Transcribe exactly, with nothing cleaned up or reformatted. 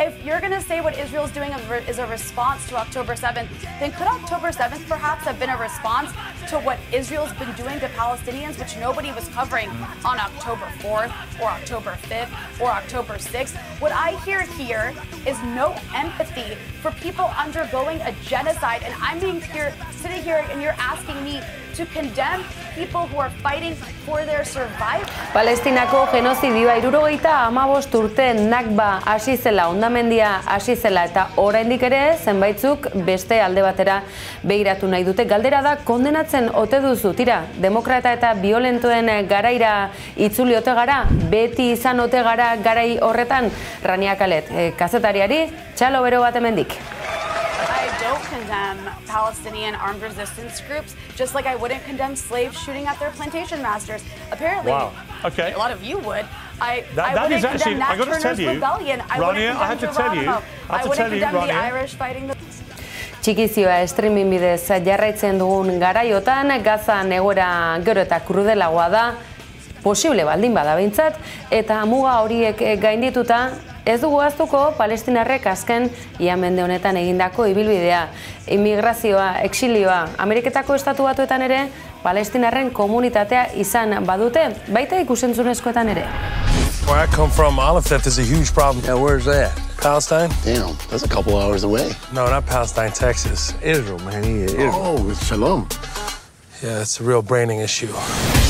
if you're going to say what Israel's doing is a response to October seventh, then could October seventh perhaps have been a response to what Israel's been doing to Palestinians, which nobody was covering on October fourth or October fifth or October sixth? What I hear here is no empathy for people undergoing a genocide, and I'm being here, sitting here, and you're asking me to condemn people who are fighting for their survival. Palestinako genozidioa hirurogeita hamabost urte Nakba hasi zela, hondamendia hasi zela, eta oraindik ere zenbaitzuk beste alde batera begiratu nahi dute. Galdera da, kondenatzen ote duzu, tira, demokrata eta violentoen garaira itzuli ote gara, beti izan ote gara garai horretan. Rania Khaled, eh, kazetariari, txalo bero bat hemendik. I don't condemn Palestinian armed resistance groups, just like I wouldn't condemn slaves shooting at their plantation masters. Apparently, wow. Okay. a lot of you would. I, that, I that wouldn't is actually, condemn Nat I got to Turner's tell you, rebellion. I Rania, wouldn't I have to tell you, Geronimo. I have I to wouldn't tell you, condemn the Rania. Irish fighting the... Txikizioa streaming bidez jarraitzen dugun garaiotan, Gazan egoera gero eta krudelagoa da, posible baldin bada behintzat, eta muga horiek gaindituta, ez dugu ahaztuko Palestinarrek azken ia mende honetan egindako ibilbidea, immigrazioa, exilioa, Ameriketako estatu batuetan ere, Palestinarren komunitatea izan badute, baita ikusentzunezkoetan ere. Where I come from, olive theft is a huge problem. Yeah, where's that? Palestine? Damn, that's a couple hours away. No, not Palestine, Texas. Israel, man. He, Israel. Oh, it's Shalom. Yeah, it's a real branding issue.